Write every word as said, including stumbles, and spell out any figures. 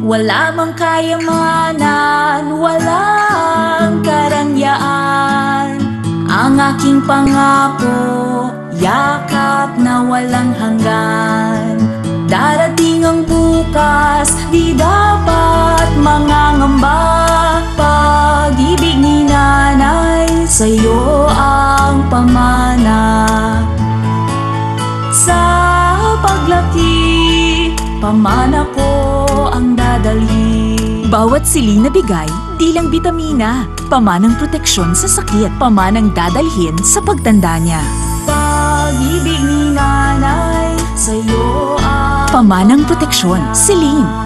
Wala mang kayamanan, walang karangyaan. Ang aking pangako, yakap na walang hanggan. Darating ang bukas, di dapat mangangamba. Pag-ibig ni nanay, sa'yo ang pamana. Sa paglaki, pamana ko ang dadalhin. Bawat siling na bigay, di lang bitamina, pamanang proteksyon sa sakit, pamanang dadalhin sa pagtanda niya. Pag-ibig ni nanay, sa'yo ang pamanang proteksyon, siling.